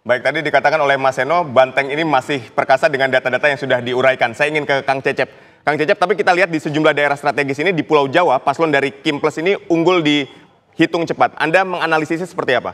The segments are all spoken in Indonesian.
Baik, tadi dikatakan oleh Mas Seno, Banteng ini masih perkasa dengan data-data yang sudah diuraikan. Saya ingin ke Kang Cecep. Kang Cecep, tapi kita lihat di sejumlah daerah strategis ini di Pulau Jawa, paslon dari Kim Plus ini unggul di hitung cepat. Anda menganalisisnya seperti apa?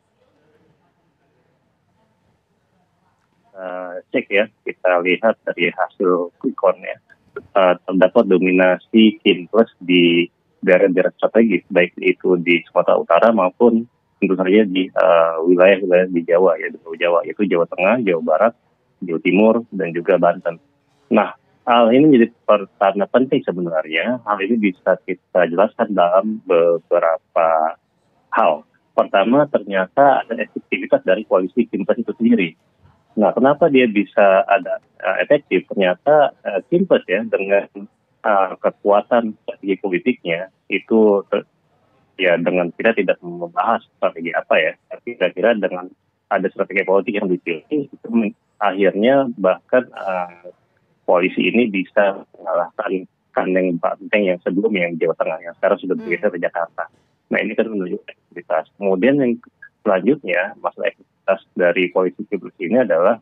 Cek ya, kita lihat dari hasil quick count ya, terdapat dominasi Kim Plus di daerah-daerah strategis, baik itu di Sumatera Utara maupun tentu saja di wilayah-wilayah di Jawa, ya di Pulau Jawa, yaitu Jawa Tengah, Jawa Barat, Jawa Timur, dan juga Banten. Nah, hal ini menjadi pertanda penting sebenarnya. Hal ini bisa kita jelaskan dalam beberapa hal. Pertama, ternyata ada efektivitas dari koalisi Kim Plus itu sendiri. Nah, kenapa dia bisa ada efektif? Ternyata Kim Plus ya dengan kekuatan strategi politiknya itu ya dengan kita tidak membahas strategi apa ya, tapi kira-kira dengan ada strategi politik yang dipilih itu akhirnya bahkan koalisi ini bisa mengalahkan kandang banteng yang sebelumnya yang Jawa Tengah yang sekarang sudah bergeser ke Jakarta. Nah ini kan menunjukkan efektivitas. Kemudian yang selanjutnya masalah efektivitas dari koalisi Pilpres ini adalah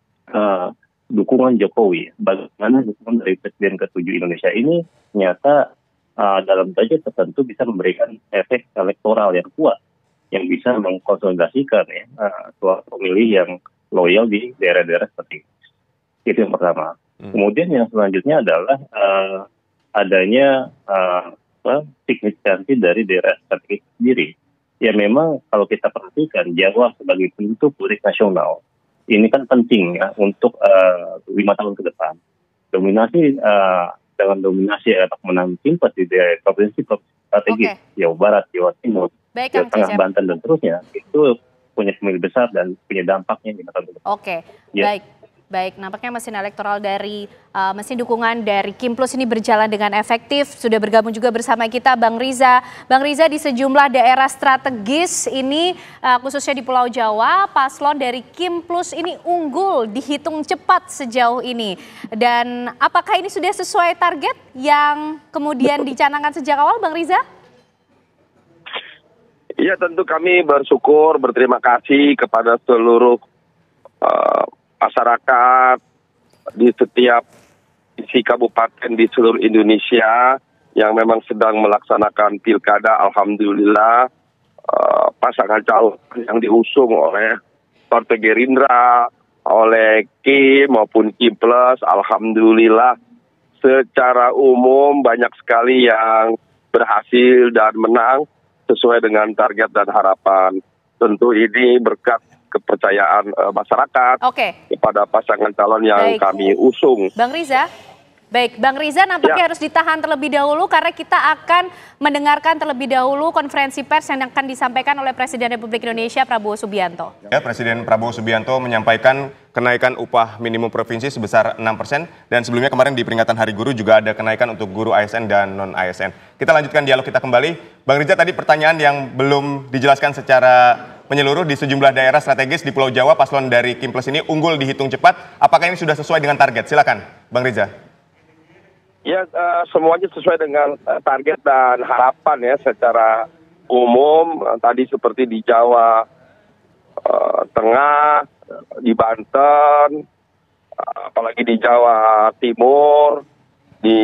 dukungan Jokowi. Bagaimana dukungan dari Presiden ke-7 Indonesia ini ternyata dalam budget tertentu bisa memberikan efek elektoral yang kuat yang bisa mengkonsolidasikan ya suara pemilih yang loyal di daerah-daerah seperti itu yang pertama. Kemudian yang selanjutnya adalah adanya signifikansi dari daerah strategis sendiri. Ya memang kalau kita perhatikan Jawa sebagai penentu politik nasional ini kan penting ya untuk 5 tahun ke depan. Dominasi dengan dominasi atau menang Kim Plus di provinsi strategis Jawa Barat, Jawa Timur, Jawa Tengah, Banten dan seterusnya itu punya pemilih besar dan punya dampaknya di masa depan. Ya. Baik, nampaknya mesin elektoral dari mesin dukungan dari Kim Plus ini berjalan dengan efektif. Sudah bergabung juga bersama kita Bang Riza. Bang Riza, di sejumlah daerah strategis ini khususnya di Pulau Jawa, paslon dari Kim Plus ini unggul dihitung cepat sejauh ini. Dan apakah ini sudah sesuai target yang kemudian dicanangkan sejak awal, Bang Riza? Iya, tentu kami bersyukur, berterima kasih kepada seluruh masyarakat di setiap isi kabupaten di seluruh Indonesia yang memang sedang melaksanakan pilkada. Alhamdulillah pasangan calon yang diusung oleh Partai Gerindra, oleh Kim maupun Kim Plus, alhamdulillah secara umum banyak sekali yang berhasil dan menang sesuai dengan target dan harapan. Tentu ini berkat kepercayaan masyarakat kepada pasangan calon yang kami usung. Bang Riza, Bang Riza nampaknya harus ditahan terlebih dahulu karena kita akan mendengarkan terlebih dahulu konferensi pers yang akan disampaikan oleh Presiden Republik Indonesia Prabowo Subianto. Ya, Presiden Prabowo Subianto menyampaikan kenaikan upah minimum provinsi sebesar 6% dan sebelumnya kemarin di peringatan Hari Guru juga ada kenaikan untuk guru ASN dan non-ASN. Kita lanjutkan dialog kita kembali. Bang Riza, tadi pertanyaan yang belum dijelaskan secara menyeluruh di sejumlah daerah strategis di Pulau Jawa, paslon dari Kim Plus ini unggul dihitung cepat. Apakah ini sudah sesuai dengan target? Silakan, Bang Riza. Ya, semuanya sesuai dengan target dan harapan ya secara umum. Tadi seperti di Jawa Tengah, di Banten, apalagi di Jawa Timur, di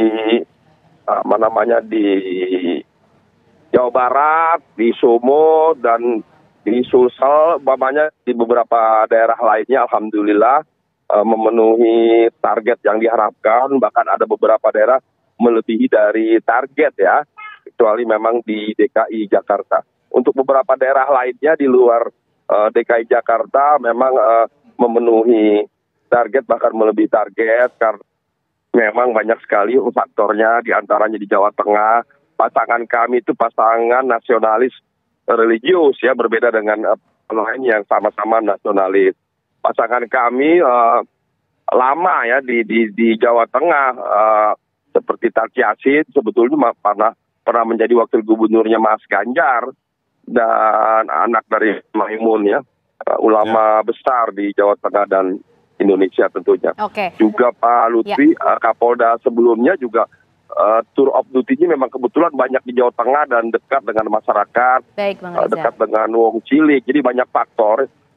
di Jawa Barat, di Sumut dan di Sulsel, umpamanya di beberapa daerah lainnya alhamdulillah memenuhi target yang diharapkan, bahkan ada beberapa daerah melebihi dari target ya, kecuali memang di DKI Jakarta. Untuk beberapa daerah lainnya di luar DKI Jakarta memang memenuhi target, bahkan melebihi target, karena memang banyak sekali faktornya, diantaranya di Jawa Tengah. Pasangan kami itu pasangan nasionalis religius ya, berbeda dengan lain yang sama-sama nasionalis. Pasangan kami lama ya di Jawa Tengah, seperti Tarji Asin sebetulnya pernah menjadi wakil gubernurnya Mas Ganjar, dan anak dari Maimun ya, ulama besar di Jawa Tengah dan Indonesia tentunya. Juga Pak Lutfi, Kapolda sebelumnya juga tour of duty-nya memang kebetulan banyak di Jawa Tengah dan dekat dengan masyarakat, dekat dengan Wong Cilik, jadi banyak faktor.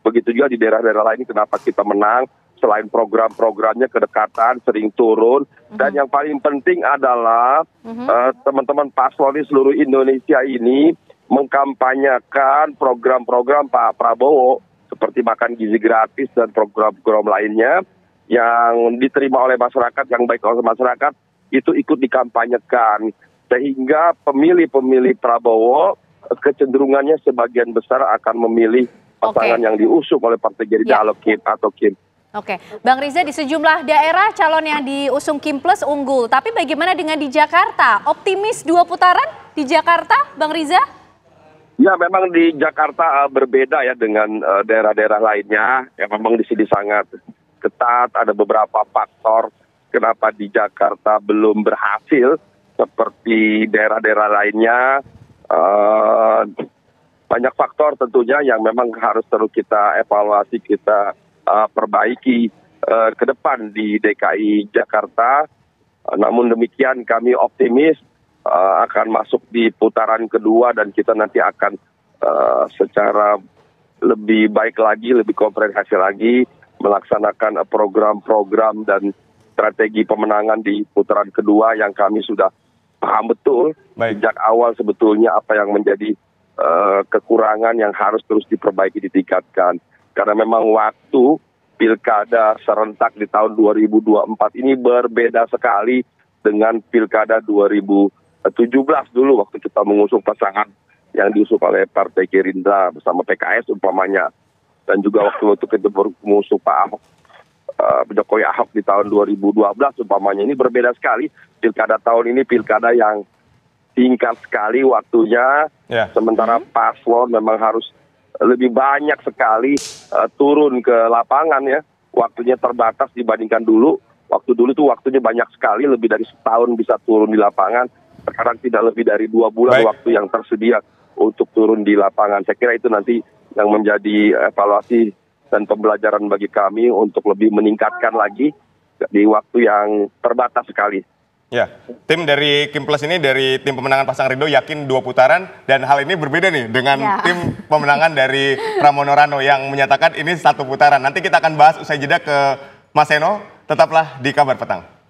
Begitu juga di daerah-daerah lain kenapa kita menang. Selain program-programnya kedekatan, sering turun. Dan yang paling penting adalah teman-teman paslon di seluruh Indonesia ini mengkampanyekan program-program Pak Prabowo seperti makan gizi gratis dan program-program lainnya yang diterima oleh masyarakat, yang baik oleh masyarakat, itu ikut dikampanyekan. Sehingga pemilih-pemilih Prabowo kecenderungannya sebagian besar akan memilih pasangan yang diusung oleh Partai Gerindra atau Kim. Oke, Bang Riza, di sejumlah daerah calon yang diusung Kim Plus unggul. Tapi bagaimana dengan di Jakarta? Optimis 2 putaran di Jakarta, Bang Riza? Ya, memang di Jakarta berbeda ya dengan daerah-daerah lainnya. Ya, memang di sini sangat ketat. Ada beberapa faktor kenapa di Jakarta belum berhasil seperti daerah-daerah lainnya. Banyak faktor tentunya yang memang harus terus kita evaluasi, kita perbaiki ke depan di DKI Jakarta. Namun demikian kami optimis akan masuk di putaran kedua dan kita nanti akan secara lebih baik lagi, lebih komprehensif lagi melaksanakan program-program dan strategi pemenangan di putaran kedua yang kami sudah paham betul sejak awal sebetulnya apa yang menjadi kekurangan yang harus terus diperbaiki, ditingkatkan. Karena memang waktu pilkada serentak di tahun 2024 ini berbeda sekali dengan pilkada 2017 dulu waktu kita mengusung pasangan yang diusung oleh Partai Gerindra bersama PKS umpamanya. Dan juga waktu kita mengusung Pak Ahok, Jokowi Ahok di tahun 2012 umpamanya. Ini berbeda sekali. Pilkada tahun ini pilkada yang singkat sekali waktunya. Sementara paslon memang harus lebih banyak sekali turun ke lapangan ya. Waktunya terbatas dibandingkan dulu. Waktu dulu tuh waktunya banyak sekali, lebih dari setahun bisa turun di lapangan. Sekarang tidak lebih dari 2 bulan waktu yang tersedia untuk turun di lapangan. Saya kira itu nanti yang menjadi evaluasi dan pembelajaran bagi kami untuk lebih meningkatkan lagi di waktu yang terbatas sekali. Ya, tim dari Kim Plus ini dari tim pemenangan pasangan Ridho yakin 2 putaran dan hal ini berbeda nih dengan tim pemenangan dari Pramono Rano yang menyatakan ini 1 putaran. Nanti kita akan bahas usai jeda ke Mas Seno, tetaplah di Kabar Petang.